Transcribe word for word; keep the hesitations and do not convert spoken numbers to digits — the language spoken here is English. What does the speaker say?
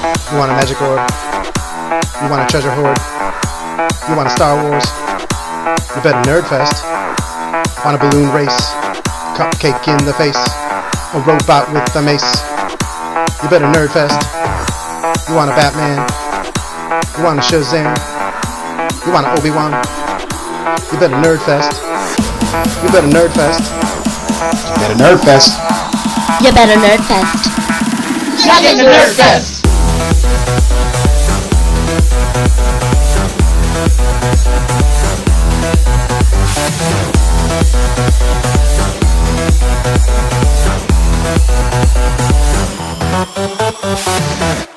You want a magic orb? You want a treasure hoard? You want a Star Wars? You better Nerdfest. Want a balloon race? Cupcake in the face? A robot with a mace? You better Nerdfest. You want a Batman? You want a Shazam? You want an Obi-Wan? You better Nerdfest. You better Nerdfest. You better Nerdfest. You better Nerdfest. You better Nerdfest. Nerdfest.